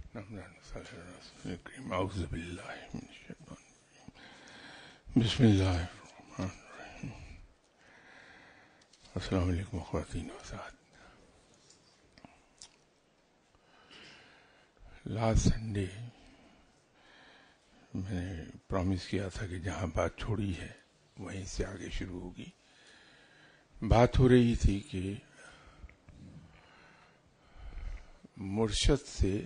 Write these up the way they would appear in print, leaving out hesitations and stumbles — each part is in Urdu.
اعوذ باللہ من الشیطان الرجیم بسم اللہ الرحمن الرحیم. السلام علیکم خواتین و حضرات. لاسٹ سنڈے میں نے پرومس کیا تھا کہ جہاں بات چھوڑی ہے وہیں سے آگے شروع ہوگی. بات ہو رہی تھی کہ مرشد سے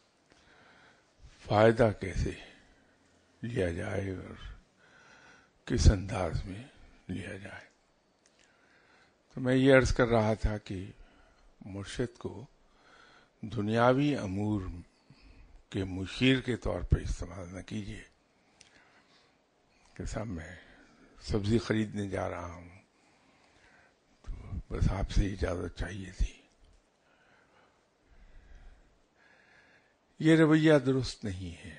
فائدہ کیسے لیا جائے اور کس انداز میں لیا جائے. تو میں یہ عرض کر رہا تھا کہ مرشد کو دنیاوی امور کے مشیر کے طور پر استعمال نہ کیجیے کہ صاحب میں سبزی خریدنے جا رہا ہوں تو بس آپ سے اجازت چاہیے تھی. یہ رویہ درست نہیں ہے.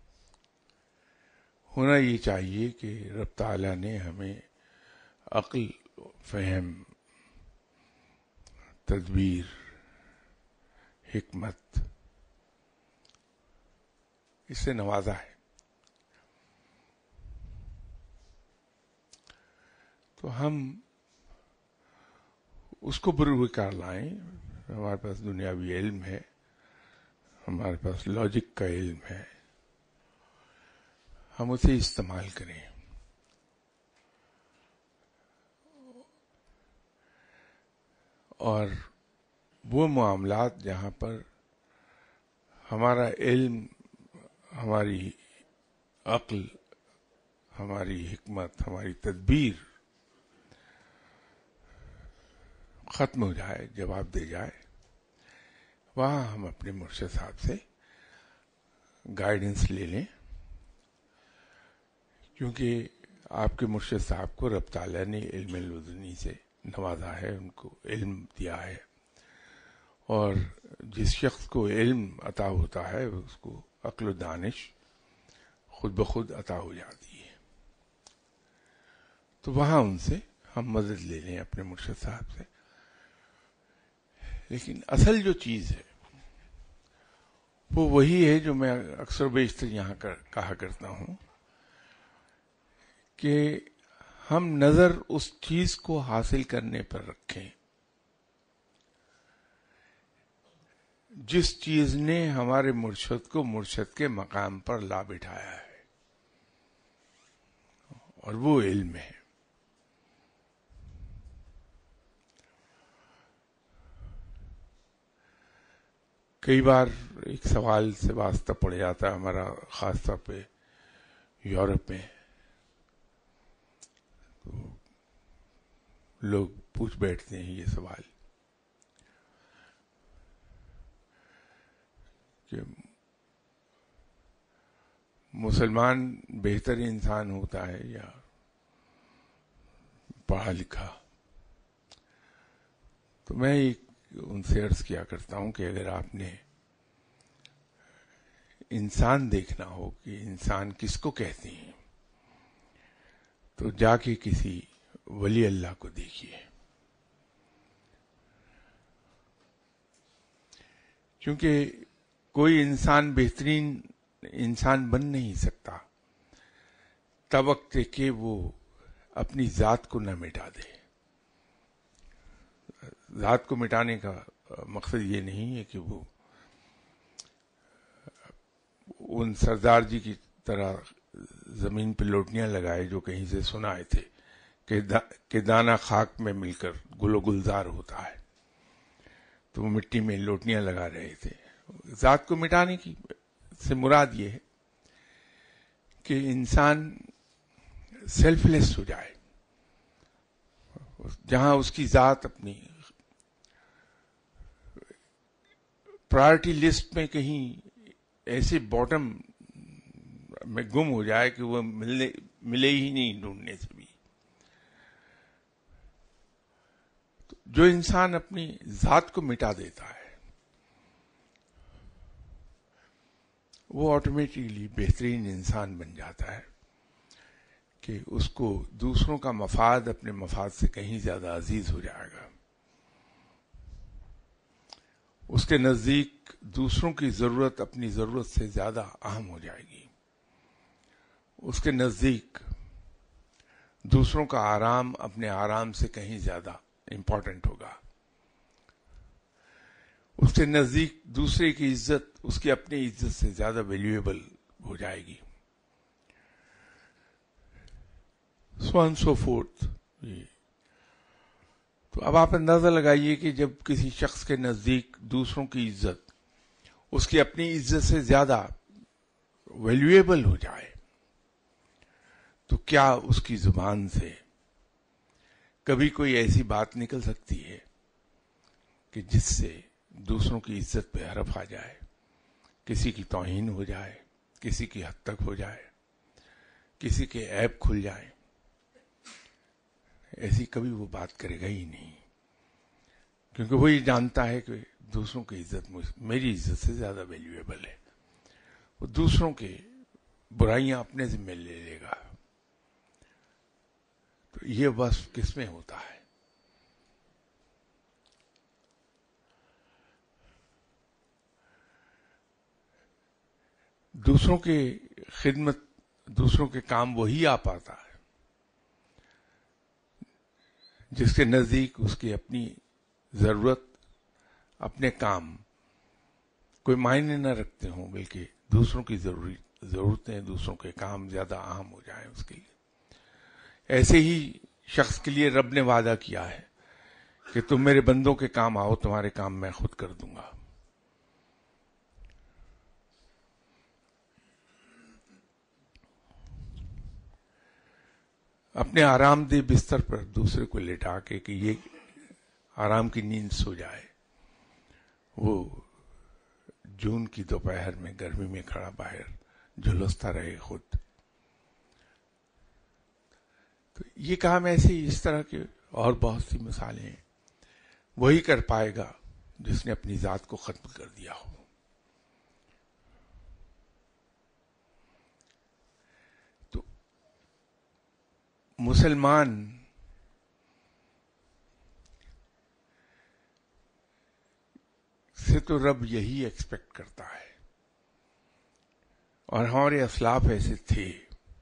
ہونا یہ چاہیے کہ رب تعالیٰ نے ہمیں عقل، فہم، تدبیر، حکمت اس سے نوازا ہے. تو ہم اس کو بروکار لائیں. ہمارے پاس دنیاوی علم ہے، ہمارے پاس لاجک کا علم ہے، ہم اسے استعمال کریں. اور وہ معاملات جہاں پر ہمارا علم، ہماری عقل، ہماری حکمت، ہماری تدبیر ختم ہو جائے، جواب دے جائے، وہاں ہم اپنے مرشد صاحب سے گائیڈنس لے لیں. کیونکہ آپ کے مرشد صاحب کو رب تعالیٰ نے علم لدنی سے نوازا ہے، ان کو علم دیا ہے. اور جس شخص کو علم عطا ہوتا ہے اس کو عقل و دانش خود بخود عطا ہو جاتی ہے. تو وہاں ان سے ہم مدد لے لیں اپنے مرشد صاحب سے. لیکن اصل جو چیز ہے وہ وہی ہے جو میں اکثر بیشتر یہاں کہا کرتا ہوں کہ ہم نظر اس چیز کو حاصل کرنے پر رکھیں جس چیز نے ہمارے مرشد کو مرشد کے مقام پر لا بٹھایا ہے، اور وہ علم ہے. کئی بار ایک سوال سے واسطہ پڑ جاتا ہے ہمارا، خاص طور پہ یورپ میں. تو لوگ پوچھ بیٹھتے ہیں یہ سوال کہ مسلمان بہتر انسان ہوتا ہے یا پڑھا لکھا. تو میں ان سے عرض کیا کرتا ہوں کہ اگر آپ نے انسان دیکھنا ہو کہ انسان کس کو کہتے ہیں تو جا کے کسی ولی اللہ کو دیکھیے. کیونکہ کوئی انسان بہترین انسان بن نہیں سکتا تب وقت کہ وہ اپنی ذات کو نہ مٹا دے. ذات کو مٹانے کا مقصد یہ نہیں ہے کہ وہ ان سردار جی کی طرح زمین پہ لوٹیاں لگائے جو کہیں سے سنائے تھے کہ دانہ خاک میں مل کر گل و گلزار ہوتا ہے. تو وہ مٹی میں لوٹیاں لگا رہے تھے. ذات کو مٹانے کی سے مراد یہ ہے کہ انسان سیلف لیس ہو جائے، جہاں اس کی ذات اپنی پرائرٹی لسٹ میں کہیں ایسے باٹم میں گم ہو جائے کہ وہ ملے ہی نہیں ڈھونڈنے سے بھی. تو جو انسان اپنی ذات کو مٹا دیتا ہے وہ آٹومیٹکلی بہترین انسان بن جاتا ہے کہ اس کو دوسروں کا مفاد اپنے مفاد سے کہیں زیادہ عزیز ہو جائے گا. اس کے نزدیک دوسروں کی ضرورت اپنی ضرورت سے زیادہ اہم ہو جائے گی. اس کے نزدیک دوسروں کا آرام اپنے آرام سے کہیں زیادہ امپورٹنٹ ہوگا. اس کے نزدیک دوسرے کی عزت اس کی اپنی عزت سے زیادہ ویلیویبل ہو جائے گی. So and so forth. تو اب آپ اندازہ لگائیے کہ جب کسی شخص کے نزدیک دوسروں کی عزت اس کی اپنی عزت سے زیادہ ویلیویبل ہو جائے تو کیا اس کی زبان سے کبھی کوئی ایسی بات نکل سکتی ہے کہ جس سے دوسروں کی عزت پہ حرف آ جائے, کسی کی توہین ہو جائے, کسی کی حد تک ہو جائے, کسی کے عیب کھل جائے؟ ایسی کبھی وہ بات کرے گا ہی نہیں, کیونکہ وہ یہ جانتا ہے کہ دوسروں کی عزت میری عزت سے زیادہ ویلیویبل ہے. وہ دوسروں کے برائیاں اپنے ذمہ لے لے گا. تو یہ وصف کس میں ہوتا ہے؟ دوسروں کی خدمت, دوسروں کے کام وہی آ پاتا ہے جس کے نزدیک اس کی اپنی ضرورت, اپنے کام کوئی معنی نہ رکھتے ہوں, بلکہ دوسروں کی ضرورتیں, دوسروں کے کام زیادہ اہم ہو جائیں اس کے لیے. ایسے ہی شخص کے لیے رب نے وعدہ کیا ہے کہ تم میرے بندوں کے کام آؤ, تمہارے کام میں خود کر دوں گا. اپنے آرام دہ بستر پر دوسرے کو لٹا کے کہ یہ آرام کی نیند سو جائے, وہ جون کی دوپہر میں گرمی میں کھڑا باہر جھلستا رہے خود. تو یہ کام ایسے ہی اس طرح کے اور بہت سی مثالیں ہیں. وہی کر پائے گا جس نے اپنی ذات کو ختم کر دیا ہو. تو مسلمان سے تو رب یہی ایکسپیکٹ کرتا ہے, اور ہمارے اسلاف ایسے تھے.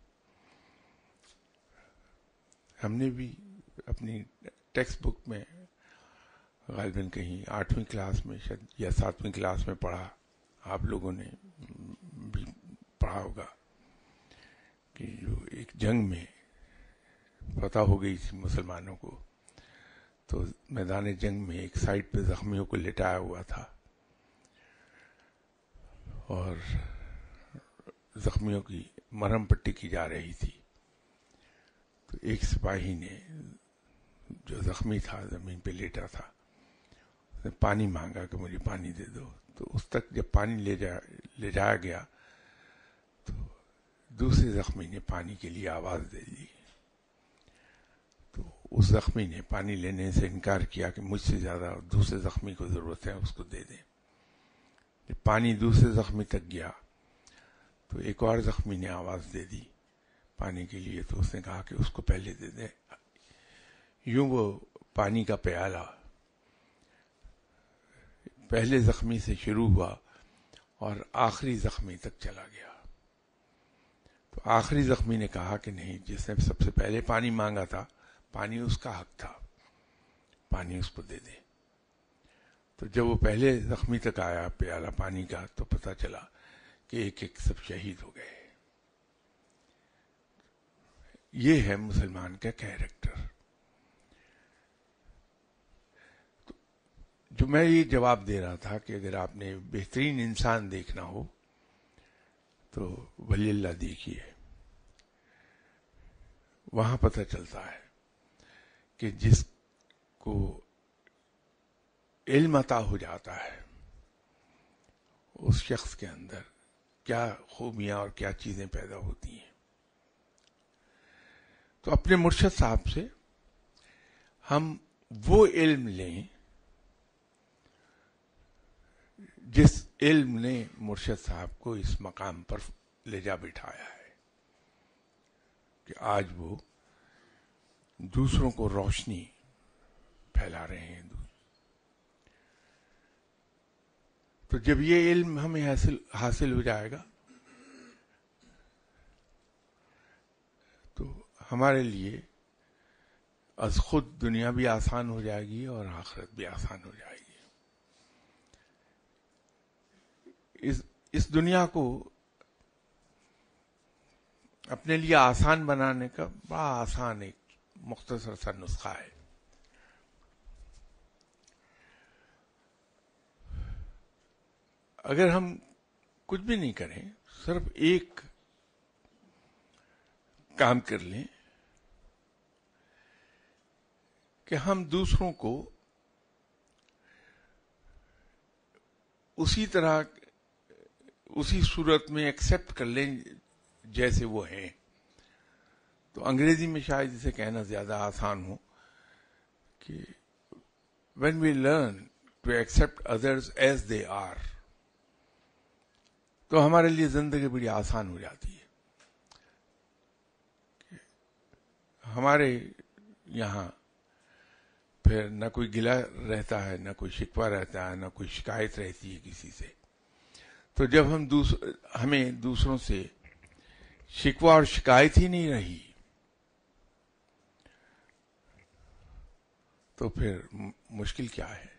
ہم نے بھی اپنی ٹیکسٹ بک میں غالباً کہیں 8ویں کلاس میں شاید یا 7ویں کلاس میں پڑھا, آپ لوگوں نے بھی پڑھا ہوگا, کہ جو ایک جنگ میں فتح ہو گئی تھی مسلمانوں کو, تو میدان جنگ میں ایک سائڈ پہ زخمیوں کو لٹایا ہوا تھا, اور زخمیوں کی مرہم پٹی کی جا رہی تھی. تو ایک سپاہی نے جو زخمی تھا, زمین پہ لیٹا تھا, اس نے پانی مانگا کہ مجھے پانی دے دو. تو اس تک جب پانی لے جایا گیا تو دوسرے زخمی نے پانی کے لیے آواز دے دی. تو اس زخمی نے پانی لینے سے انکار کیا کہ مجھ سے زیادہ دوسرے زخمی کو ضرورت ہے, اس کو دے دیں. جب پانی دوسرے زخمی تک گیا تو ایک اور زخمی نے آواز دے دی پانی کے لیے, تو اس نے کہا کہ اس کو پہلے دے دیں. یوں وہ پانی کا پیالہ پہلے زخمی سے شروع ہوا اور آخری زخمی تک چلا گیا. تو آخری زخمی نے کہا کہ نہیں, جس نے سب سے پہلے پانی مانگا تھا, پانی اس کا حق تھا, پانی اس کو دے دے. تو جب وہ پہلے زخمی تک آیا پیالہ پانی کا, تو پتہ چلا کہ ایک ایک سب شہید ہو گئے. یہ ہے مسلمان کا کیریکٹر. جو میں یہ جواب دے رہا تھا کہ اگر آپ نے بہترین انسان دیکھنا ہو تو ولی اللہ دیکھیے, وہاں پتہ چلتا ہے کہ جس کو علم عطا ہو جاتا ہے اس شخص کے اندر کیا خوبیاں اور کیا چیزیں پیدا ہوتی ہیں. تو اپنے مرشد صاحب سے ہم وہ علم لیں جس علم نے مرشد صاحب کو اس مقام پر لے جا بٹھایا ہے کہ آج وہ دوسروں کو روشنی پھیلا رہے ہیں. تو جب یہ علم ہمیں حاصل ہو جائے گا تو ہمارے لیے از خود دنیا بھی آسان ہو جائے گی اور آخرت بھی آسان ہو جائے گی. اس دنیا کو اپنے لیے آسان بنانے کا بڑا آسان ایک مختصر سا نسخہ ہے. اگر ہم کچھ بھی نہیں کریں، صرف ایک کام کر لیں کہ ہم دوسروں کو اسی طرح اسی صورت میں ایکسپٹ کر لیں جیسے وہ ہیں، تو انگریزی میں شاید اسے کہنا زیادہ آسان ہو کہ when we learn to accept others as they are تو ہمارے لیے زندگی بڑی آسان ہو جاتی ہے. ہمارے یہاں پھر نہ کوئی گلہ رہتا ہے، نہ کوئی شکوہ رہتا ہے، نہ کوئی شکایت رہتی ہے کسی سے. تو جب ہمیں دوسروں سے شکوہ اور شکایت ہی نہیں رہی تو پھر مشکل کیا ہے؟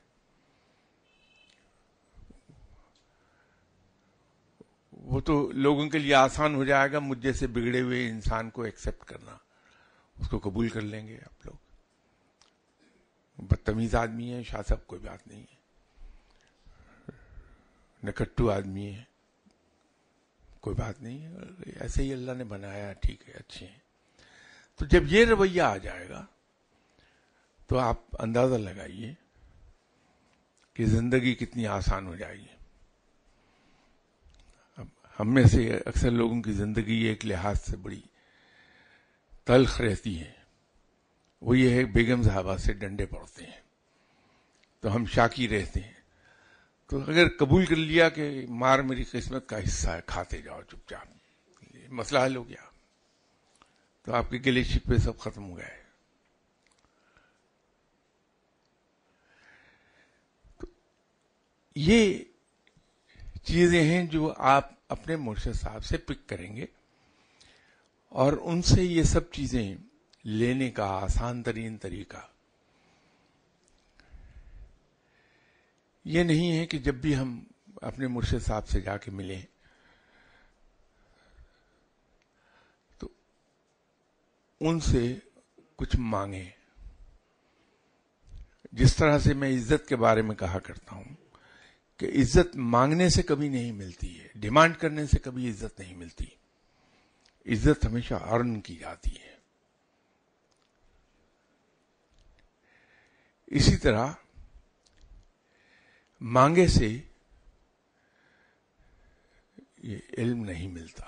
وہ تو لوگوں کے لیے آسان ہو جائے گا مجھ جیسے بگڑے ہوئے انسان کو ایکسپٹ کرنا، اس کو قبول کر لیں گے آپ لوگ. بدتمیز آدمی ہے شاہ صاحب، کوئی بات نہیں ہے، نکٹو آدمی ہے کوئی بات نہیں ہے، ایسے ہی اللہ نے بنایا، ٹھیک ہے، اچھے ہیں. تو جب یہ رویہ آ جائے گا تو آپ اندازہ لگائیے کہ زندگی کتنی آسان ہو جائے گی. ہم میں سے اکثر لوگوں کی زندگی ایک لحاظ سے بڑی تلخ رہتی ہے، وہ یہ ہے بیگم صاحبہ سے ڈنڈے پڑتے ہیں تو ہم شاکی رہتے ہیں. تو اگر قبول کر لیا کہ مار میری قسمت کا حصہ ہے، کھاتے جاؤ چپ چاپ، مسئلہ حل ہو گیا، تو آپ کے گلے شکوے سب ختم ہو گئے. تو یہ چیزیں ہیں جو آپ اپنے مرشد صاحب سے پک کریں گے، اور ان سے یہ سب چیزیں لینے کا آسان ترین طریقہ یہ نہیں ہے کہ جب بھی ہم اپنے مرشد صاحب سے جا کے ملیں تو ان سے کچھ مانگیں. جس طرح سے میں عزت کے بارے میں کہا کرتا ہوں کہ عزت مانگنے سے کبھی نہیں ملتی ہے، ڈیمانڈ کرنے سے کبھی عزت نہیں ملتی. عزت ہمیشہ ارن کی جاتی ہے. اسی طرح مانگے سے یہ علم نہیں ملتا.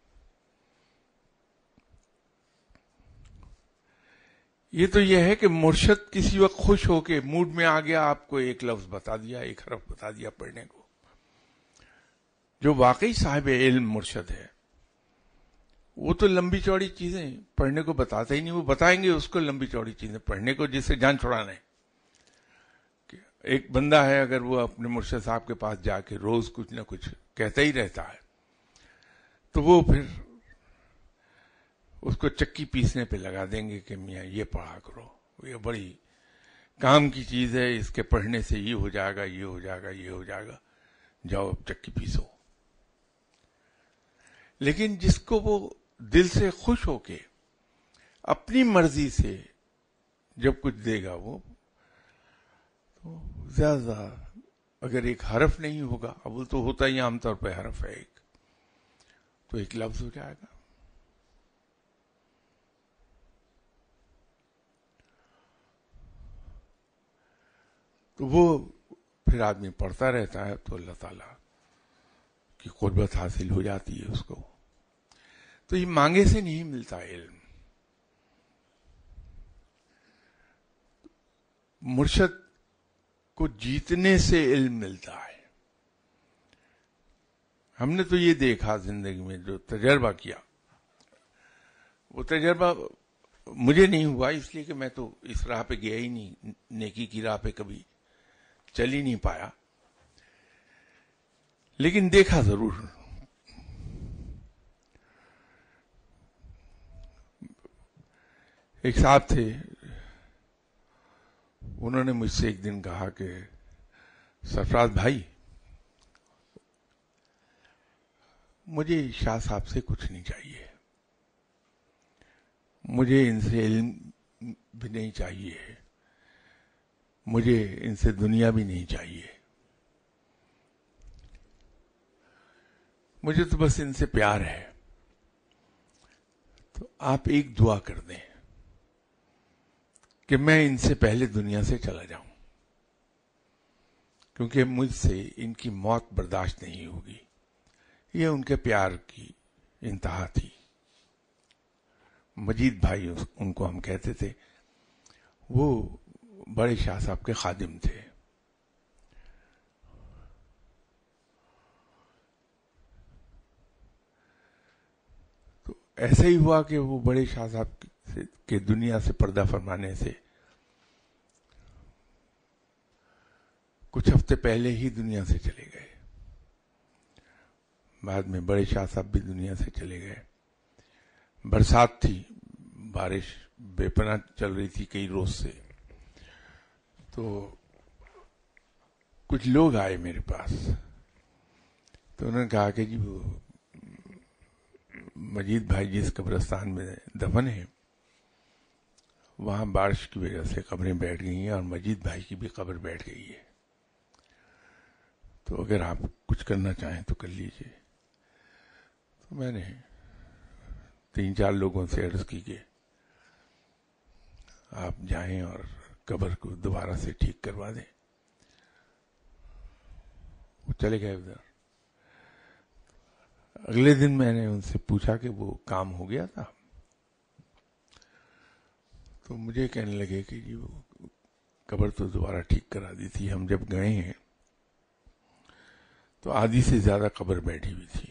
یہ تو یہ ہے کہ مرشد کسی وقت خوش ہو کے موڈ میں آ گیا، آپ کو ایک لفظ بتا دیا، ایک حرف بتا دیا پڑھنے کو. جو واقعی صاحب علم مرشد ہے وہ تو لمبی چوڑی چیزیں پڑھنے کو بتاتے ہی نہیں، وہ بتائیں گے اس کو لمبی چوڑی چیزیں پڑھنے کو جس سے جان چھڑانا ہے. ایک بندہ ہے اگر وہ اپنے مرشد صاحب کے پاس جا کے روز کچھ نہ کچھ کہتا ہی رہتا ہے تو وہ پھر اس کو چکی پیسنے پہ لگا دیں گے کہ میاں یہ پڑھا کرو، یہ بڑی کام کی چیز ہے، اس کے پڑھنے سے یہ ہو جائے گا، یہ ہو جائے گا، یہ ہو جائے گا، جاؤ اب چکی پیسو. لیکن جس کو وہ دل سے خوش ہو کے اپنی مرضی سے جب کچھ دے گا وہ تو زیادہ اگر ایک حرف نہیں ہوگا، اب وہ تو ہوتا ہی عام طور پہ حرف ہے ایک، تو ایک لفظ ہو جائے گا. تو وہ پھر آدمی پڑھتا رہتا ہے تو اللہ تعالیٰ کی قربت حاصل ہو جاتی ہے اس کو. تو یہ مانگے سے نہیں ملتا علم. مرشد کو جیتنے سے علم ملتا ہے. ہم نے تو یہ دیکھا زندگی میں جو تجربہ کیا، وہ تجربہ مجھے نہیں ہوا اس لیے کہ میں تو اس راہ پہ گیا ہی نہیں، نیکی کی راہ پہ کبھی چل ہی نہیں پایا. لیکن دیکھا ضرور. ایک صاحب تھے, انہوں نے مجھ سے ایک دن کہا کہ سرفراز بھائی, مجھے شاہ صاحب سے کچھ نہیں چاہیے, مجھے ان سے علم بھی نہیں چاہیے, مجھے ان سے دنیا بھی نہیں چاہیے, مجھے تو بس ان سے پیار ہے. تو آپ ایک دعا کر دیں کہ میں ان سے پہلے دنیا سے چلا جاؤں, کیونکہ مجھ سے ان کی موت برداشت نہیں ہوگی. یہ ان کے پیار کی انتہا تھی. مجید بھائی ان کو ہم کہتے تھے, وہ بڑے شاہ صاحب کے خادم تھے. تو ایسا ہی ہوا کہ وہ بڑے شاہ صاحب کے دنیا سے پردہ فرمانے سے کچھ ہفتے پہلے ہی دنیا سے چلے گئے. بعد میں بڑے شاہ صاحب بھی دنیا سے چلے گئے. برسات تھی, بارش بے پناہ چل رہی تھی کئی روز سے. تو کچھ لوگ آئے میرے پاس, تو انہوں نے کہا کہ جی وہ مجید بھائی جس قبرستان میں دفن ہیں وہاں بارش کی وجہ سے قبریں بیٹھ گئی ہیں اور مجید بھائی کی بھی قبر بیٹھ گئی ہے, تو اگر آپ کچھ کرنا چاہیں تو کر لیجئے. تو میں نے 3-4 لوگوں سے عرض کی کہ آپ جائیں اور قبر کو دوبارہ سے ٹھیک کروا دیں. وہ چلے گئے ادھر. اگلے دن میں نے ان سے پوچھا کہ وہ کام ہو گیا تھا, تو مجھے کہنے لگے کہ جی وہ قبر تو دوبارہ ٹھیک کرا دی تھی, ہم جب گئے ہیں تو آدھی سے زیادہ قبر بیٹھی ہوئی تھی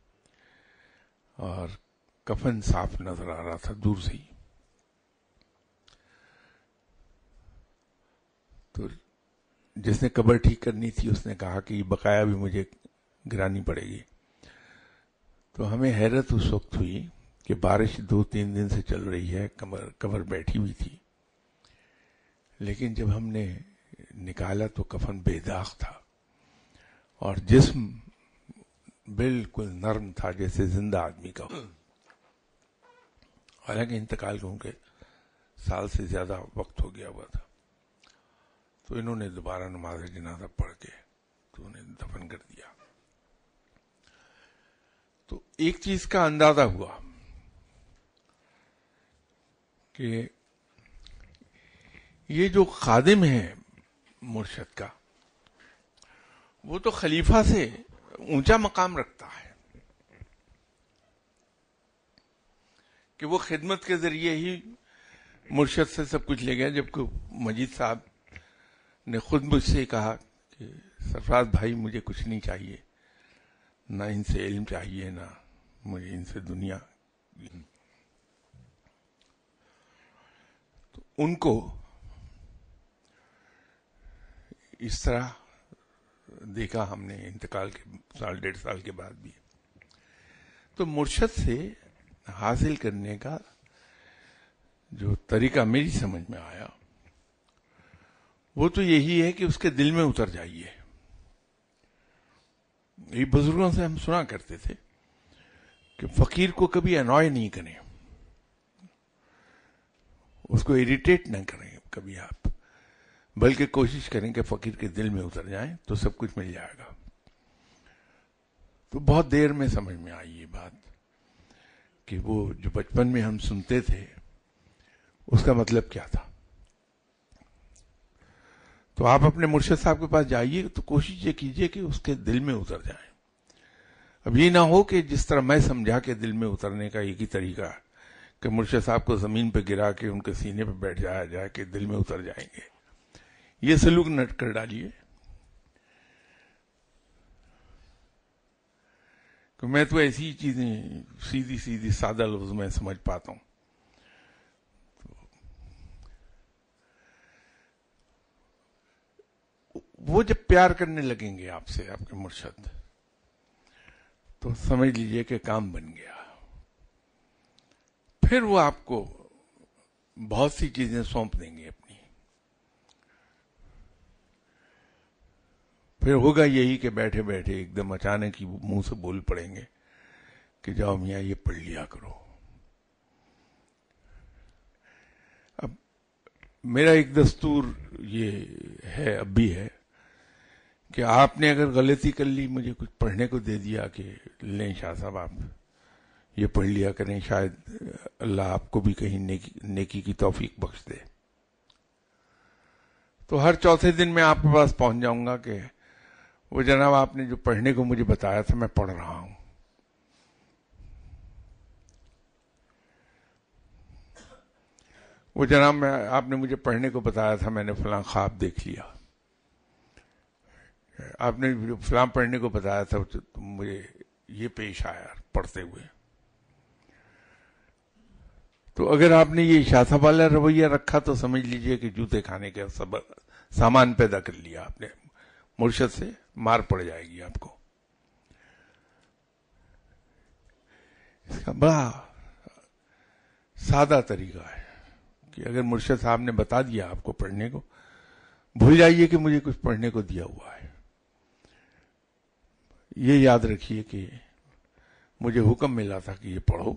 اور کفن صاف نظر آ رہا تھا دور سے ہی. تو جس نے قبر ٹھیک کرنی تھی اس نے کہا کہ یہ بقایا بھی مجھے گرانی پڑے گی. تو ہمیں حیرت اس وقت ہوئی کہ بارش 2-3 دن سے چل رہی ہے, قبر بیٹھی ہوئی تھی, لیکن جب ہم نے نکالا تو کفن بے داغ تھا اور جسم بالکل نرم تھا جیسے زندہ آدمی کا. حالانکہ انتقال کو کے سال سے زیادہ وقت ہو گیا ہوا تھا. تو انہوں نے دوبارہ نماز جنازہ پڑھ کے تو انہیں دفن کر دیا. تو ایک چیز کا اندازہ ہوا کہ یہ جو خادم ہے مرشد کا, وہ تو خلیفہ سے اونچا مقام رکھتا ہے کہ وہ خدمت کے ذریعے ہی مرشد سے سب کچھ لے گیا. جبکہ مجید صاحب نے خود مجھ سے کہا کہ سرفراز بھائی مجھے کچھ نہیں چاہیے, نہ ان سے علم چاہیے, نہ مجھے ان سے دنیا. تو ان کو اس طرح دیکھا ہم نے انتقال کے 1.5 سال کے بعد بھی. تو مرشد سے حاصل کرنے کا جو طریقہ میری سمجھ میں آیا وہ تو یہی ہے کہ اس کے دل میں اتر جائیے. یہ بزرگوں سے ہم سنا کرتے تھے کہ فقیر کو کبھی انوائے نہیں کریں, اس کو اریٹیٹ نہ کریں کبھی آپ, بلکہ کوشش کریں کہ فقیر کے دل میں اتر جائیں تو سب کچھ مل جائے گا. تو بہت دیر میں سمجھ میں آئی یہ بات کہ وہ جو بچپن میں ہم سنتے تھے اس کا مطلب کیا تھا. تو آپ اپنے مرشد صاحب کے پاس جائیے تو کوشش یہ کیجئے کہ اس کے دل میں اتر جائیں. اب یہ نہ ہو کہ جس طرح میں سمجھا کہ دل میں اترنے کا ایک ہی طریقہ ہے کہ مرشد صاحب کو زمین پہ گرا کے ان کے سینے پہ بیٹھ جایا جائے کہ دل میں اتر جائیں گے. یہ سلوک نہ کر ڈالیے کہ میں تو ایسی چیزیں سیدھی سیدھی سادہ لفظ میں سمجھ پاتا ہوں. وہ جب پیار کرنے لگیں گے آپ سے آپ کے مرشد, تو سمجھ لیجئے کہ کام بن گیا. پھر وہ آپ کو بہت سی چیزیں سونپ دیں گے اپنی. پھر ہوگا یہی کہ بیٹھے بیٹھے ایک دم اچانک ہی منہ سے بول پڑیں گے کہ جاؤ میاں یہ پڑھ لیا کرو. اب میرا ایک دستور یہ ہے، اب بھی ہے، کہ آپ نے اگر غلطی کر لی، مجھے کچھ پڑھنے کو دے دیا کہ لیں شاہ صاحب آپ یہ پڑھ لیا کریں، شاید اللہ آپ کو بھی کہیں نیکی کی توفیق بخش دے. تو ہر چوتھے دن میں آپ کے پاس پہنچ جاؤں گا کہ وہ جناب آپ نے جو پڑھنے کو مجھے بتایا تھا میں پڑھ رہا ہوں. وہ جناب آپ نے مجھے پڑھنے کو بتایا تھا، میں نے فلاں خواب دیکھ لیا. آپ نے جو فلاں پڑھنے کو بتایا تھا تو مجھے یہ پیش آیا پڑھتے ہوئے. تو اگر آپ نے یہ شاہ صاحب والا رویہ رکھا تو سمجھ لیجئے کہ جوتے کھانے کا سامان پیدا کر لیا آپ نے. مرشد سے مار پڑ جائے گی آپ کو. اس کا بڑا سادہ طریقہ ہے کہ اگر مرشد صاحب نے بتا دیا آپ کو پڑھنے کو، بھول جائیے کہ مجھے کچھ پڑھنے کو دیا ہوا ہے. یہ یاد رکھیے کہ مجھے حکم ملا تھا کہ یہ پڑھو،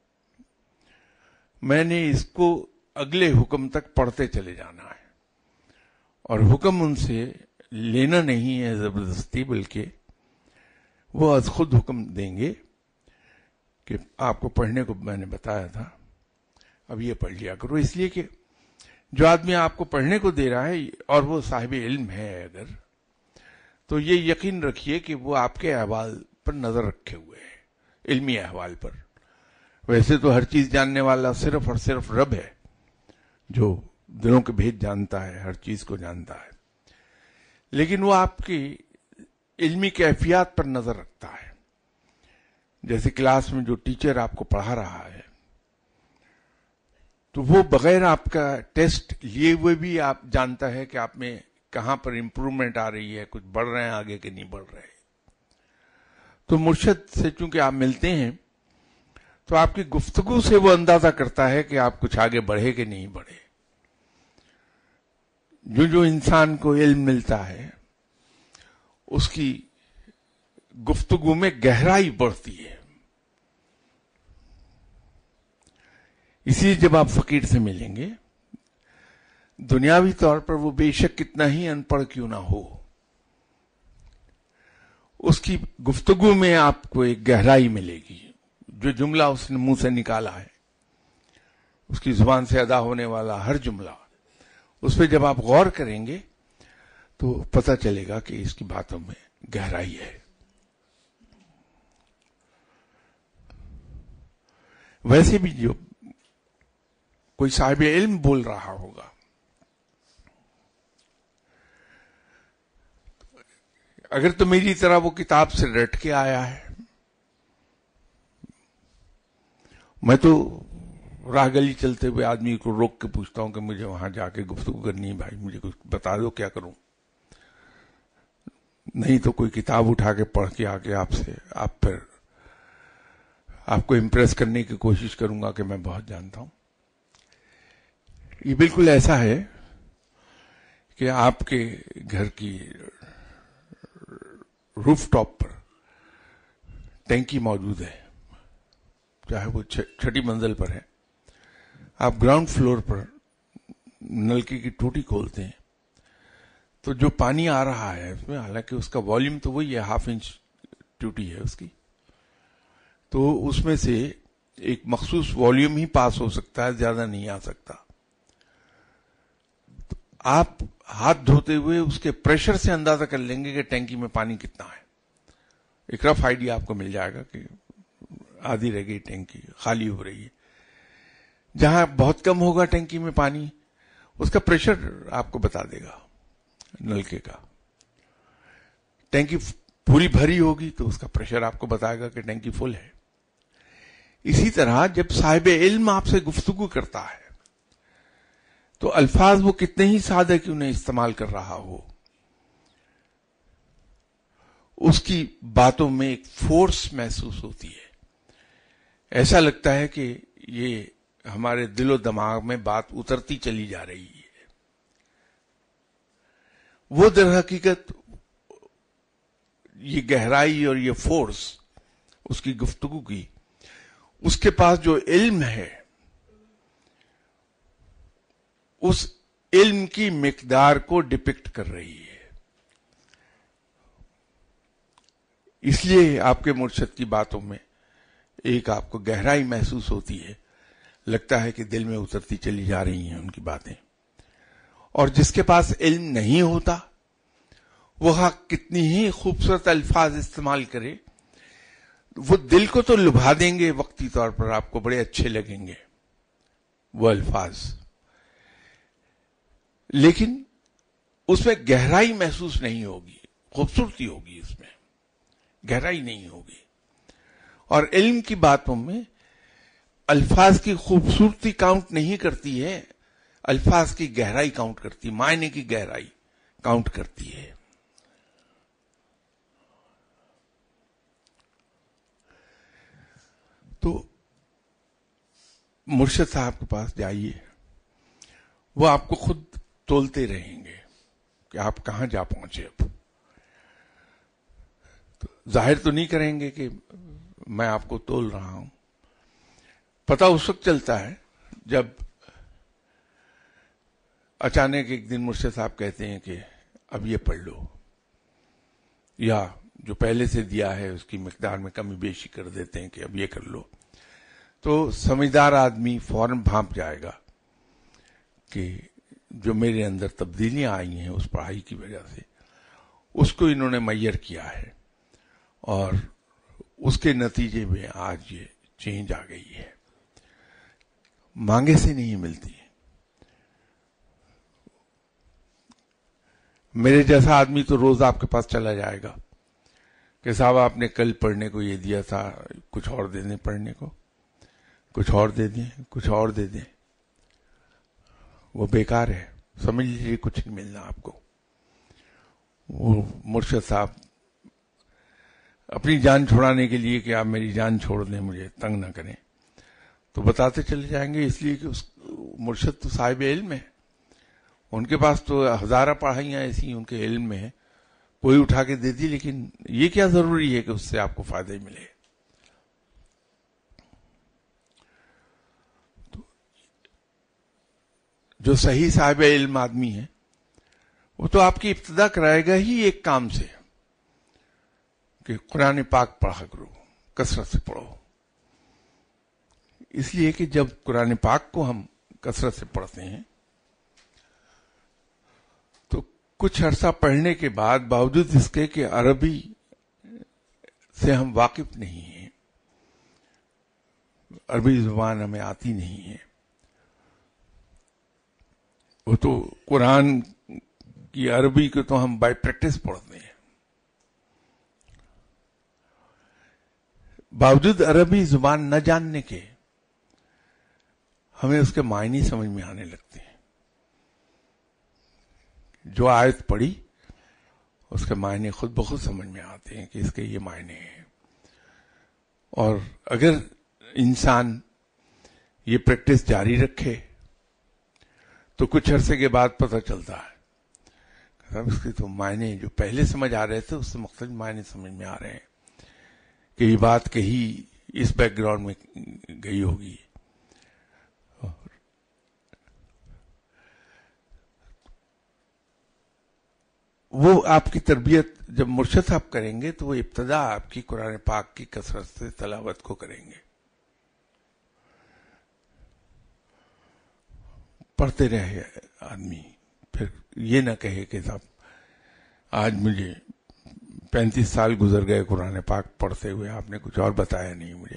میں نے اس کو اگلے حکم تک پڑھتے چلے جانا ہے، اور حکم ان سے لینا نہیں ہے زبردستی، بلکہ وہ از خود حکم دیں گے کہ آپ کو پڑھنے کو میں نے بتایا تھا، اب یہ پڑھ لیا کرو. اس لیے کہ جو آدمی آپ کو پڑھنے کو دے رہا ہے اور وہ صاحب علم ہے اگر، تو یہ یقین رکھیے کہ وہ آپ کے احوال پر نظر رکھے ہوئے ہے، علمی احوال پر. ویسے تو ہر چیز جاننے والا صرف اور صرف رب ہے، جو دلوں کے بھید جانتا ہے، ہر چیز کو جانتا ہے، لیکن وہ آپ کی علمی کیفیات پر نظر رکھتا ہے. جیسے کلاس میں جو ٹیچر آپ کو پڑھا رہا ہے تو وہ بغیر آپ کا ٹیسٹ لیے ہوئے بھی آپ جانتا ہے کہ آپ میں کہاں پر امپروومنٹ آ رہی ہے، کچھ بڑھ رہے ہیں آگے کہ نہیں بڑھ رہے. تو مرشد سے چونکہ آپ ملتے ہیں تو آپ کی گفتگو سے وہ اندازہ کرتا ہے کہ آپ کچھ آگے بڑھے کہ نہیں بڑھے. جو انسان کو علم ملتا ہے اس کی گفتگو میں گہرائی بڑھتی ہے. اسی لیے جب آپ فقیر سے ملیں گے، دنیاوی طور پر وہ بے شک کتنا ہی ان پڑھ کیوں نہ ہو، اس کی گفتگو میں آپ کو ایک گہرائی ملے گی. جو جملہ اس نے منہ سے نکالا ہے، اس کی زبان سے ادا ہونے والا ہر جملہ، اس پہ جب آپ غور کریں گے تو پتہ چلے گا کہ اس کی باتوں میں گہرائی ہے. ویسے بھی جو کوئی صاحب علم بول رہا ہوگا، اگر تو میری طرح وہ کتاب سے رٹ کے آیا ہے، میں تو راہ گلی چلتے ہوئے آدمی کو روک کے پوچھتا ہوں کہ مجھے وہاں جا کے گفتگو کرنی ہے، بھائی مجھے کچھ بتا دو کیا کروں. نہیں تو کوئی کتاب اٹھا کے پڑھ کے آ کے آپ کو امپریس کرنے کی کوشش کروں گا کہ میں بہت جانتا ہوں. یہ بالکل ایسا ہے کہ آپ کے گھر کی روف ٹاپ پر ٹینکی موجود ہے، چاہے وہ چھٹی منزل پر ہے. آپ گراؤنڈ فلور پر نلکے کی ٹوٹی کھولتے ہیں تو جو پانی آ رہا ہے اس میں، حالانکہ اس کا والیوم تو وہی ہے، 1/2 انچ ٹوٹی ہے اس کی، تو اس میں سے ایک مخصوص والیوم ہی پاس ہو سکتا ہے، زیادہ نہیں آ سکتا. تو آپ ہاتھ دھوتے ہوئے اس کے پریشر سے اندازہ کر لیں گے کہ ٹینکی میں پانی کتنا ہے. ایک رف آئیڈیا آپ کو مل جائے گا کہ آدھی رہ گئی ٹینکی، خالی ہو رہی ہے. جہاں بہت کم ہوگا ٹینکی میں پانی، اس کا پریشر آپ کو بتا دے گا نلکے کا. ٹینکی پوری بھری ہوگی تو اس کا پریشر آپ کو بتائے گا کہ ٹینکی فل ہے. اسی طرح جب صاحب علم آپ سے گفتگو کرتا ہے تو الفاظ وہ کتنے ہی سادہ کیوں نہیں استعمال کر رہا ہو، اس کی باتوں میں ایک فورس محسوس ہوتی ہے. ایسا لگتا ہے کہ یہ ہمارے دل و دماغ میں بات اترتی چلی جا رہی ہے. وہ در حقیقت یہ گہرائی اور یہ فورس اس کی گفتگو کی، اس کے پاس جو علم ہے اس علم کی مقدار کو ڈپکٹ کر رہی ہے. اس لیے آپ کے مرشد کی باتوں میں ایک آپ کو گہرائی محسوس ہوتی ہے، لگتا ہے کہ دل میں اترتی چلی جا رہی ہیں ان کی باتیں. اور جس کے پاس علم نہیں ہوتا وہ کتنی ہی خوبصورت الفاظ استعمال کرے، وہ دل کو تو لبھا دیں گے، وقتی طور پر آپ کو بڑے اچھے لگیں گے وہ الفاظ، لیکن اس میں گہرائی محسوس نہیں ہوگی. خوبصورتی ہوگی، اس میں گہرائی نہیں ہوگی. اور علم کی باتوں میں الفاظ کی خوبصورتی کاؤنٹ نہیں کرتی ہے، الفاظ کی گہرائی کاؤنٹ کرتی، معنی کی گہرائی کاؤنٹ کرتی ہے. تو مرشد صاحب کے پاس جائیے، وہ آپ کو خود تولتے رہیں گے کہ آپ کہاں جا پہنچے. اب تو ظاہر تو نہیں کریں گے کہ میں آپ کو تول رہا ہوں. پتہ اس وقت چلتا ہے جب اچانک ایک دن مرشد صاحب کہتے ہیں کہ اب یہ پڑھ لو، یا جو پہلے سے دیا ہے اس کی مقدار میں کمی بیشی کر دیتے ہیں کہ اب یہ کر لو. تو سمجھدار آدمی فوراً بھانپ جائے گا کہ جو میرے اندر تبدیلیاں آئی ہیں اس پڑھائی کی وجہ سے، اس کو انہوں نے میسر کیا ہے، اور اس کے نتیجے میں آج یہ چینج آ گئی ہے. مانگے سے نہیں ملتی. میرے جیسا آدمی تو روز آپ کے پاس چلا جائے گا کہ صاحب آپ نے کل پڑھنے کو یہ دیا تھا، کچھ اور دے دیں، پڑھنے کو کچھ اور دے دیں، کچھ اور دے دیں. وہ بیکار ہے، سمجھ لیجیے کچھ نہیں ملنا آپ کو. وہ مرشد صاحب اپنی جان چھڑانے کے لیے کہ آپ میری جان چھوڑ دیں، مجھے تنگ نہ کریں، تو بتاتے چلے جائیں گے، اس لیے کہ اس مرشد تو صاحب علم ہے، ان کے پاس تو ہزارہ پڑھائیاں ایسی ان کے علم میں ہیں، کوئی اٹھا کے دے دی. لیکن یہ کیا ضروری ہے کہ اس سے آپ کو فائدہ ہی ملے. جو صحیح صاحب علم آدمی ہے وہ تو آپ کی ابتدا کرائے گا ہی ایک کام سے کہ قرآن پاک پڑھا کرو، کثرت سے پڑھو. اس لیے کہ جب قرآن پاک کو ہم کثرت سے پڑھتے ہیں تو کچھ عرصہ پڑھنے کے بعد باوجود اس کے کہ عربی سے ہم واقف نہیں ہیں، عربی زبان ہمیں آتی نہیں ہے، وہ تو قرآن کی عربی کو تو ہم بائی پریکٹس پڑھتے ہیں، باوجود عربی زبان نہ جاننے کے ہمیں اس کے معنی سمجھ میں آنے لگتے ہیں. جو آیت پڑھی اس کے معنی خود بخود سمجھ میں آتے ہیں کہ اس کے یہ معنی ہیں. اور اگر انسان یہ پریکٹس جاری رکھے تو کچھ عرصے کے بعد پتہ چلتا ہے اس کے تو معنی جو پہلے سمجھ آ رہے تھے اس سے مختلف معنی سمجھ میں آ رہے ہیں، کہ یہ بات کہی اس بیک گراؤنڈ میں گئی ہوگی. وہ آپ کی تربیت جب مرشد صاحب کریں گے تو وہ ابتدا آپ کی قرآن پاک کی کثرت سے تلاوت کو کریں گے. پڑھتے رہے آدمی، پھر یہ نہ کہے کہ صاحب آج مجھے 35 سال گزر گئے قرآن پاک پڑھتے ہوئے، آپ نے کچھ اور بتایا نہیں مجھے.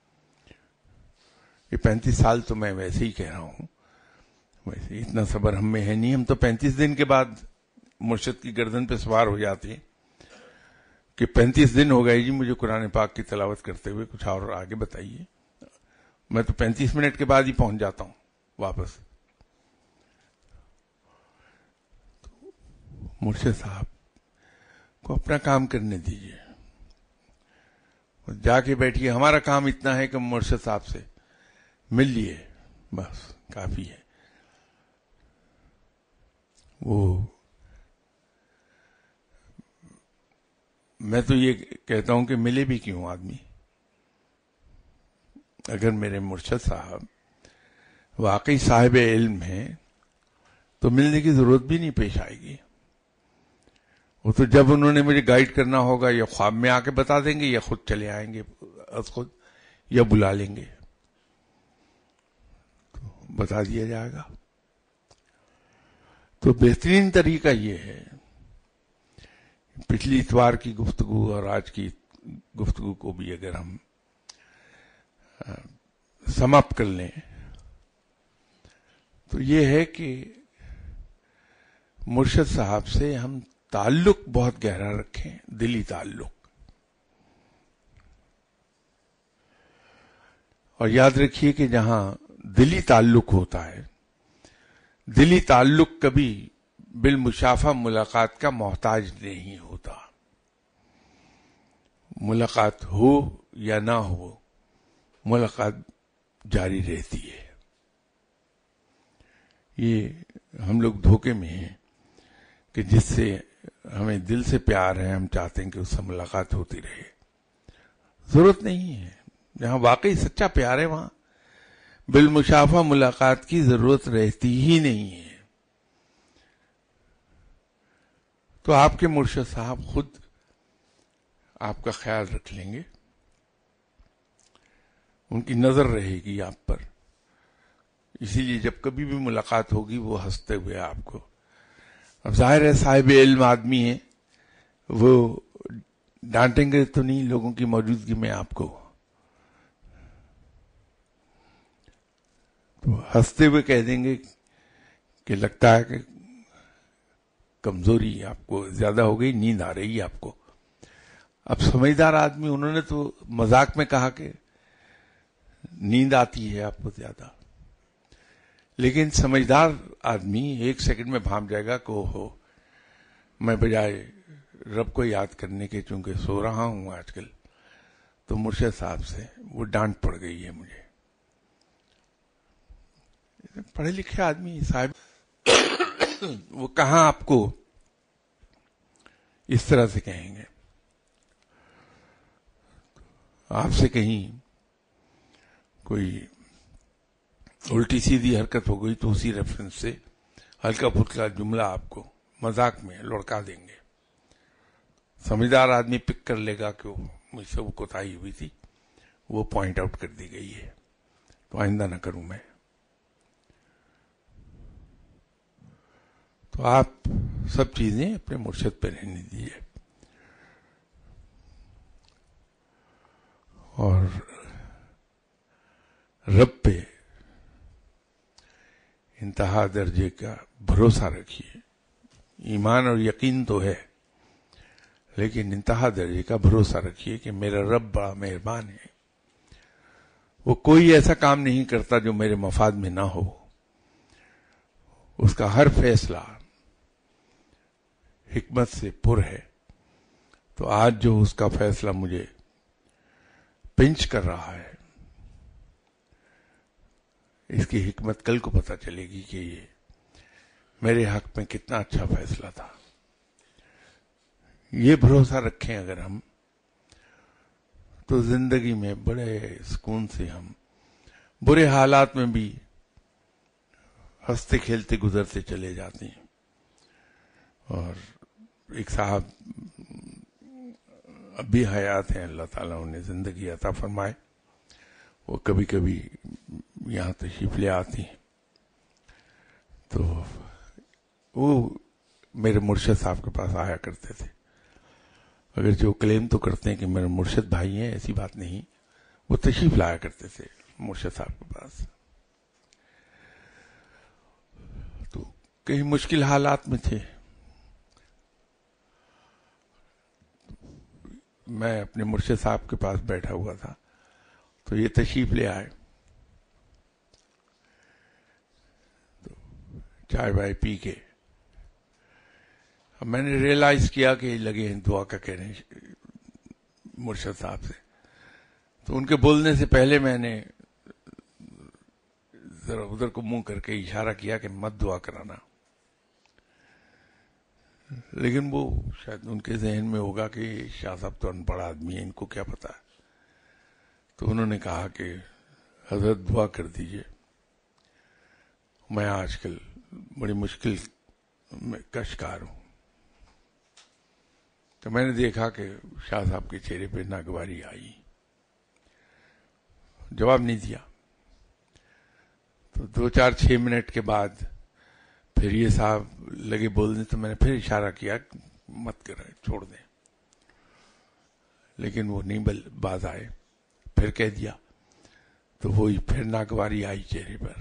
یہ 35 سال تو میں ویسے ہی کہہ رہا ہوں، ویسے اتنا صبر ہم میں ہے نہیں. ہم تو 35 دن کے بعد مرشد کی گردن پہ سوار ہو جاتے ہیں کہ 35 دن ہو گئے جی مجھے قرآن پاک کی تلاوت کرتے ہوئے، کچھ اور آگے بتائیے. میں تو 35 منٹ کے بعد ہی پہنچ جاتا ہوں واپس. مرشد صاحب کو اپنا کام کرنے دیجیے، جا کے بیٹھیے. ہمارا کام اتنا ہے کہ مرشد صاحب سے مل لیے، بس کافی ہے. وہ میں تو یہ کہتا ہوں کہ ملے بھی کیوں آدمی؟ اگر میرے مرشد صاحب واقعی صاحب علم ہیں تو ملنے کی ضرورت بھی نہیں پیش آئے گی. وہ تو جب انہوں نے مجھے گائیڈ کرنا ہوگا یا خواب میں آ کے بتا دیں گے یا خود چلے آئیں گے از خود، یا بلا لیں گے تو بتا دیا جائے گا. تو بہترین طریقہ یہ ہے، پچھلی اتوار کی گفتگو اور آج کی گفتگو کو بھی اگر ہم سم اپ کر لیں تو یہ ہے کہ مرشد صاحب سے ہم تعلق بہت گہرا رکھیں، دلی تعلق. اور یاد رکھیے کہ جہاں دلی تعلق ہوتا ہے، دلی تعلق کبھی بالمشافہ ملاقات کا محتاج نہیں ہوتا. ملاقات ہو یا نہ ہو، ملاقات جاری رہتی ہے. یہ ہم لوگ دھوکے میں ہیں کہ جس سے ہمیں دل سے پیار ہے ہم چاہتے ہیں کہ اس سے ملاقات ہوتی رہے. ضرورت نہیں ہے. جہاں واقعی سچا پیار ہے وہاں بالمشافہ ملاقات کی ضرورت رہتی ہی نہیں ہے. تو آپ کے مرشد صاحب خود آپ کا خیال رکھ لیں گے، ان کی نظر رہے گی آپ پر. اسی لیے جب کبھی بھی ملاقات ہوگی وہ ہنستے ہوئے آپ کو، اب ظاہر ہے صاحب علم آدمی ہیں، وہ ڈانٹیں گے تو نہیں لوگوں کی موجودگی میں آپ کو، تو ہنستے ہوئے کہہ دیں گے کہ لگتا ہے کہ کمزوری آپ کو زیادہ ہو گئی، نیند آ رہی ہے آپ کو. اب سمجھدار آدمی انہوں نے تو مذاق میں کہا کہ نیند آتی ہے آپ کو زیادہ، لیکن سمجھدار آدمی ایک سیکنڈ میں بھانپ جائے گا کہ ہو میں بجائے رب کو یاد کرنے کے چونکہ سو رہا ہوں آج کل، تو مرشد صاحب سے وہ ڈانٹ پڑ گئی ہے مجھے. پڑھے لکھے آدمی صاحب وہ کہاں آپ کو اس طرح سے کہیں گے. آپ سے کہیں کوئی الٹی سیدھی حرکت ہو گئی تو اسی ریفرنس سے ہلکا پھلکا جملہ آپ کو مذاق میں لڑکا دیں گے. سمجھدار آدمی پک کر لے گا کہ مجھ سے وہ کوتاہی ہوئی تھی، وہ پوائنٹ آؤٹ کر دی گئی ہے، تو آئندہ نہ کروں میں. تو آپ سب چیزیں اپنے مرشد پہ رہنے دیجیے. اور رب پہ انتہا درجے کا بھروسہ رکھیے. ایمان اور یقین تو ہے، لیکن انتہا درجے کا بھروسہ رکھیے کہ میرا رب بڑا مہربان ہے. وہ کوئی ایسا کام نہیں کرتا جو میرے مفاد میں نہ ہو. اس کا ہر فیصلہ حکمت سے پر ہے. تو آج جو اس کا فیصلہ مجھے پنچ کر رہا ہے، اس کی حکمت کل کو پتہ چلے گی کہ یہ میرے حق میں کتنا اچھا فیصلہ تھا. یہ بھروسہ رکھیں اگر ہم، تو زندگی میں بڑے سکون سے ہم برے حالات میں بھی ہنستے کھیلتے گزرتے چلے جاتے ہیں. اور ایک صاحب اب بھی حیات ہیں، اللہ تعالیٰ انہیں زندگی عطا فرمائے، وہ کبھی کبھی یہاں تشریف لے آتی ہیں. تو وہ میرے مرشد صاحب کے پاس آیا کرتے تھے. اگر جو کلیم تو کرتے ہیں کہ میرے مرشد بھائی ہیں، ایسی بات نہیں، وہ تشریف لایا کرتے تھے مرشد صاحب کے پاس. تو کئی مشکل حالات میں تھے، میں اپنے مرشد صاحب کے پاس بیٹھا ہوا تھا تو یہ تشریف لے آئے. تو چائے وائے پی کے میں نے ریئلائز کیا کہ لگے ہیں دعا کا کہنے مرشد صاحب سے. تو ان کے بولنے سے پہلے میں نے ذرا ادھر کو منہ کر کے اشارہ کیا کہ مت دعا کرانا. لیکن وہ شاید ان کے ذہن میں ہوگا کہ شاہ صاحب تو ان پڑھ آدمی ہے، ان کو کیا پتا. تو انہوں نے کہا کہ حضرت دعا کر دیجئے، میں آج کل بڑی مشکل کا شکار ہوں. تو میں نے دیکھا کہ شاہ صاحب کے چہرے پہ ناگواری آئی، جواب نہیں دیا. تو 2-4-6 منٹ کے بعد پھر یہ صاحب لگے بولنے، تو میں نے پھر اشارہ کیا مت کریں، چھوڑ دیں. لیکن وہ نہیں باز آئے. پھر کہہ دیا تو وہی پھر ناگواری آئی چہرے پر.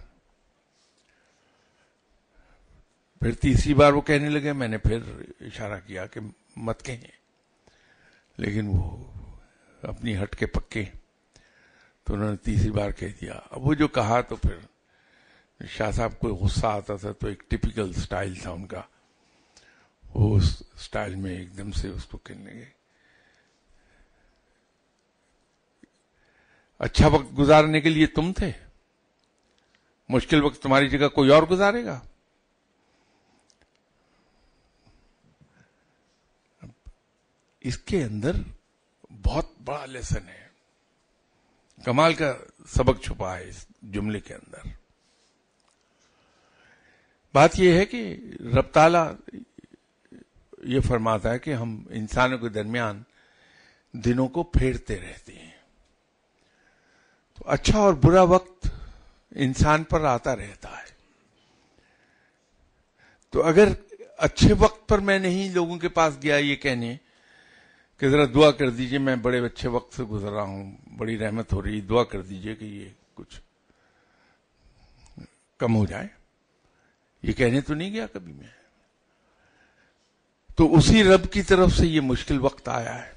پھر تیسری بار وہ کہنے لگے، میں نے پھر اشارہ کیا کہ مت کہیں. لیکن وہ اپنی ہٹ کے پکے. تو انہوں نے تیسری بار کہہ دیا. اب وہ جو کہا تو پھر شاہ صاحب کو غصہ آتا تھا تو ایک ٹپیکل سٹائل تھا ان کا، وہ اس سٹائل میں ایک دم سے اس کو کہنے لگے، اچھا وقت گزارنے کے لیے تم تھے، مشکل وقت تمہاری جگہ کوئی اور گزارے گا. اس کے اندر بہت بڑا لیسن ہے، کمال کا سبق چھپا ہے اس جملے کے اندر. بات یہ ہے کہ رب تعالیٰ یہ فرماتا ہے کہ ہم انسانوں کے درمیان دنوں کو پھیرتے رہتے ہیں. تو اچھا اور برا وقت انسان پر آتا رہتا ہے. تو اگر اچھے وقت پر میں نہیں لوگوں کے پاس گیا یہ کہنے کہ ذرا دعا کر دیجئے، میں بڑے اچھے وقت سے گزر رہا ہوں، بڑی رحمت ہو رہی، دعا کر دیجئے کہ یہ کچھ کم ہو جائے، یہ کہنے تو نہیں گیا کبھی میں. تو اسی رب کی طرف سے یہ مشکل وقت آیا ہے.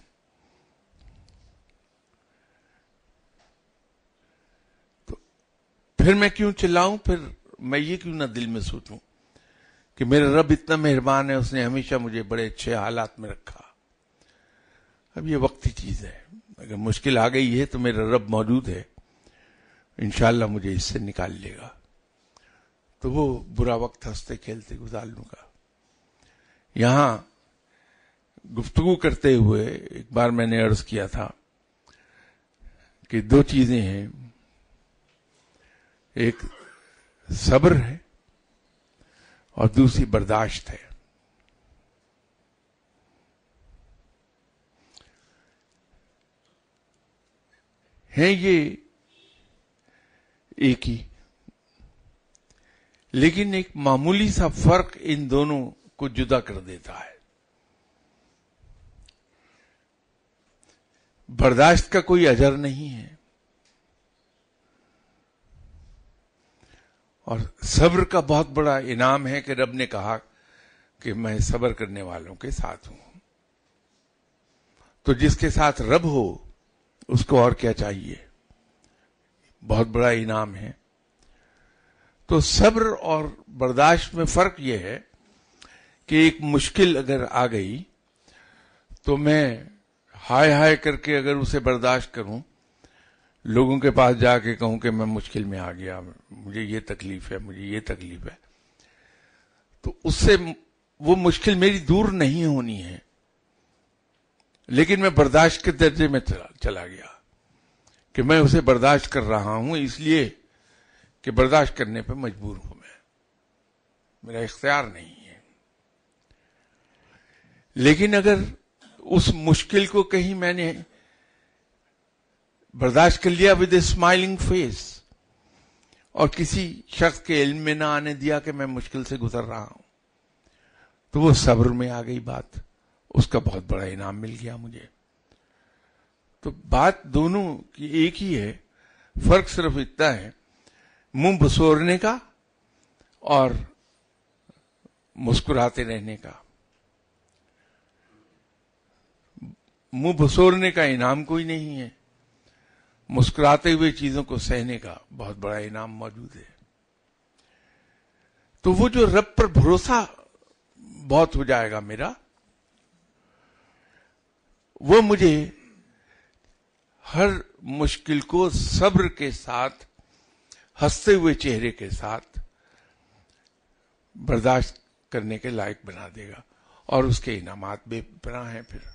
تو پھر میں کیوں چلاؤں، پھر میں یہ کیوں نہ دل میں سوچوں کہ میرا رب اتنا مہربان ہے، اس نے ہمیشہ مجھے بڑے اچھے حالات میں رکھا. اب یہ وقتی چیز ہے، اگر مشکل آ گئی ہے تو میرا رب موجود ہے، انشاءاللہ مجھے اس سے نکال لے گا. تو وہ برا وقت ہنستے کھیلتے گزار لوں گا. یہاں گفتگو کرتے ہوئے ایک بار میں نے عرض کیا تھا کہ 2 چیزیں ہیں، ایک صبر ہے اور دوسری برداشت ہے. ہیں یہ ایک ہی، لیکن ایک معمولی سا فرق ان دونوں کو جدا کر دیتا ہے. برداشت کا کوئی اجر نہیں ہے اور صبر کا بہت بڑا انعام ہے کہ رب نے کہا کہ میں صبر کرنے والوں کے ساتھ ہوں. تو جس کے ساتھ رب ہو اس کو اور کیا چاہیے، بہت بڑا انعام ہے. تو صبر اور برداشت میں فرق یہ ہے کہ ایک مشکل اگر آ گئی تو میں ہائے ہائے کر کے اگر اسے برداشت کروں، لوگوں کے پاس جا کے کہوں کہ میں مشکل میں آ گیا، مجھے یہ تکلیف ہے، مجھے یہ تکلیف ہے، تو اس سے وہ مشکل میری دور نہیں ہونی ہے. لیکن میں برداشت کے درجے میں چلا گیا کہ میں اسے برداشت کر رہا ہوں اس لیے کہ برداشت کرنے پہ مجبور ہوں، میرا اختیار نہیں ہے. لیکن اگر اس مشکل کو کہیں میں نے برداشت کر لیا ود اے اسمائلنگ فیس اور کسی شخص کے علم میں نہ آنے دیا کہ میں مشکل سے گزر رہا ہوں، تو وہ صبر میں آ گئی بات، اس کا بہت بڑا انعام مل گیا مجھے. تو بات دونوں کی ایک ہی ہے، فرق صرف اتنا ہے منہ بسورنے کا اور مسکراتے رہنے کا. منہ بسورنے کا انعام کوئی نہیں ہے، مسکراتے ہوئے چیزوں کو سہنے کا بہت بڑا انعام موجود ہے. تو وہ جو رب پر بھروسہ بہت ہو جائے گا میرا، وہ مجھے ہر مشکل کو صبر کے ساتھ، ہنستے ہوئے چہرے کے ساتھ برداشت کرنے کے لائق بنا دے گا، اور اس کے انعامات بے پناہ ہیں پھر.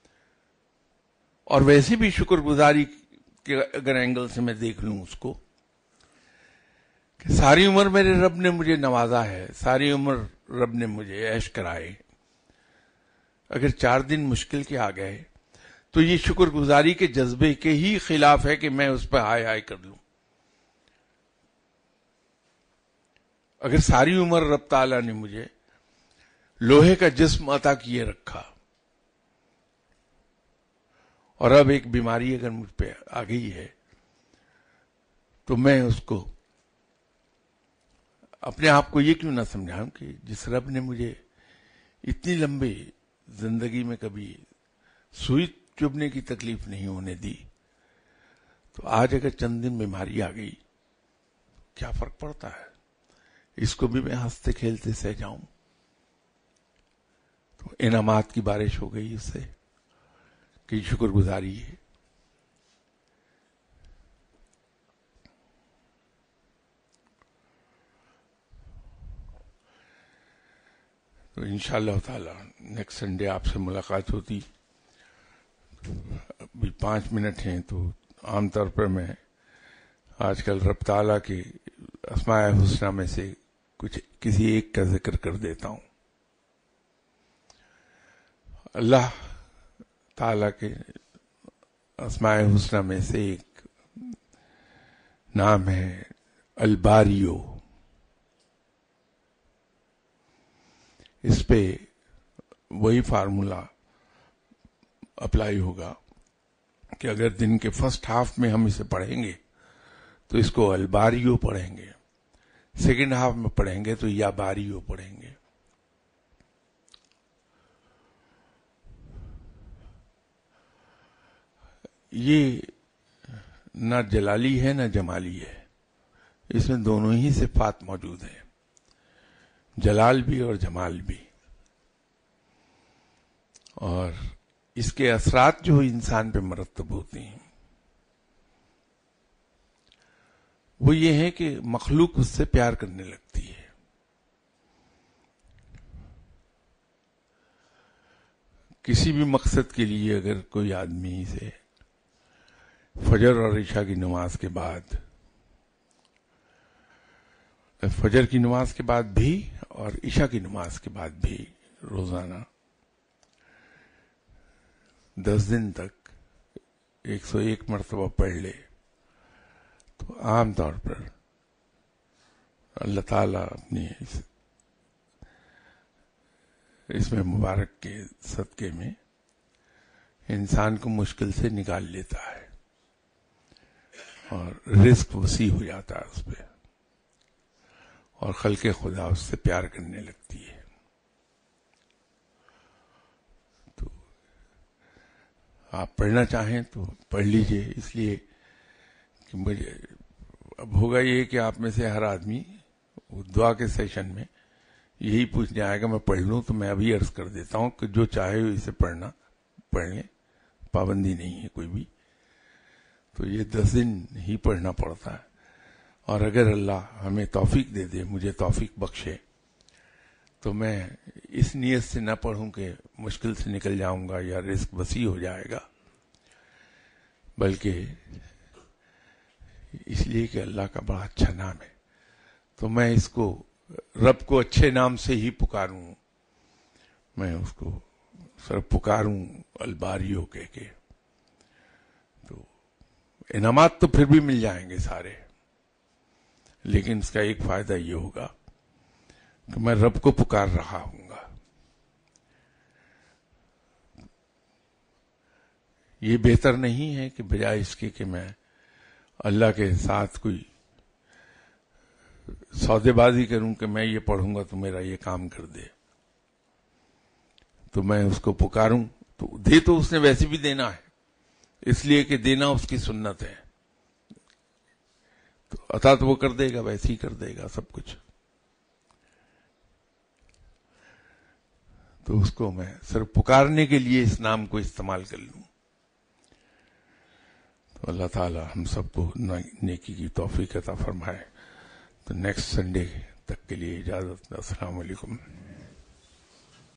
اور ویسے بھی شکر گزاری کے اگر اینگل سے میں دیکھ لوں اس کو، کہ ساری عمر میرے رب نے مجھے نوازا ہے، ساری عمر رب نے مجھے عیش کرائے. اگر 4 دن مشکل کے آ گئے تو یہ شکر گزاری کے جذبے کے ہی خلاف ہے کہ میں اس پہ ہائے ہائے کر لوں. اگر ساری عمر رب تعالیٰ نے مجھے لوہے کا جسم عطا کیے رکھا، اور اب ایک بیماری اگر مجھ پہ آ گئی ہے، تو میں اس کو اپنے آپ کو یہ کیوں نہ سمجھاؤں کہ جس رب نے مجھے اتنی لمبی زندگی میں کبھی سوئی چبھنے کی تکلیف نہیں ہونے دی، تو آج اگر چند دن بیماری آ گئی کیا فرق پڑتا ہے؟ اس کو بھی میں ہنستے کھیلتے سہ جاؤں. تو انعامات کی بارش ہو گئی اس سے کہ شکر گزاری ہے. تو انشاءاللہ تعالی نیکسٹ سنڈے آپ سے ملاقات ہوتی. ابھی 5 منٹ ہیں، تو عام طور پر میں آج کل رب تعالیٰ کے اسماء حسنہ میں سے کسی ایک کا ذکر کر دیتا ہوں. اللہ تعالیٰ کے اسماء حسنہ میں سے ایک نام ہے الباریو. اس پہ وہی فارمولا اپلائی ہوگا کہ اگر دن کے فرسٹ ہاف میں ہم اسے پڑھیں گے تو اس کو الباریو پڑھیں گے، سیکنڈ ہاف میں پڑھیں گے تو یا باریو پڑھیں گے. یہ نہ جلالی ہے نہ جمالی ہے، اس میں دونوں ہی صفات موجود ہیں، جلال بھی اور جمال بھی. اور اس کے اثرات جو انسان پہ مرتب ہوتے ہیں وہ یہ ہے کہ مخلوق اس سے پیار کرنے لگتی ہے. کسی بھی مقصد کے لیے اگر کوئی آدمی سے فجر اور عشاء کی نماز کے بعد، فجر کی نماز کے بعد بھی اور عشاء کی نماز کے بعد بھی روزانہ 10 دن تک 101 مرتبہ پڑھ لے، تو عام طور پر اللہ تعالیٰ اپنی اس میں مبارک کے صدقے میں انسان کو مشکل سے نکال لیتا ہے اور رزق وسیع ہو جاتا ہے اس پہ، اور خلق خدا اس سے پیار کرنے لگتی ہے. تو آپ پڑھنا چاہیں تو پڑھ لیجئے، اس لیے کہ مجھے اب ہوگا یہ کہ آپ میں سے ہر آدمی دعا کے سیشن میں یہی پوچھنے آئے گا میں پڑھ لوں، تو میں ابھی عرض کر دیتا ہوں کہ جو چاہے اسے پڑھنا پڑھ لیں، پابندی نہیں ہے کوئی بھی. تو یہ 10 دن ہی پڑھنا پڑتا ہے، اور اگر اللہ ہمیں توفیق دے دے، مجھے توفیق بخشے، تو میں اس نیت سے نہ پڑھوں کہ مشکل سے نکل جاؤں گا یا رزق وسیع ہو جائے گا، بلکہ اس لیے کہ اللہ کا بڑا اچھا نام ہے، تو میں اس کو رب کو اچھے نام سے ہی پکاروں، میں اس کو صرف پکاروں الباریو کہہ کے. تو انعامات تو پھر بھی مل جائیں گے سارے، لیکن اس کا ایک فائدہ یہ ہوگا کہ میں رب کو پکار رہا ہوں گا. یہ بہتر نہیں ہے کہ بجائے اس کے کہ میں اللہ کے ساتھ کوئی سودے بازی کروں کہ میں یہ پڑھوں گا تو میرا یہ کام کر دے، تو میں اس کو پکاروں تو دے تو اس نے ویسے بھی دینا ہے، اس لیے کہ دینا اس کی سنت ہے، تو عطا تو وہ کر دے گا، ویسے ہی کر دے گا سب کچھ. تو اس کو میں صرف پکارنے کے لیے اس نام کو استعمال کر لوں. تو اللہ تعالی ہم سب کو نیکی کی توفیق عطا فرمائے. تو نیکسٹ سنڈے تک کے لیے اجازت. السلام علیکم.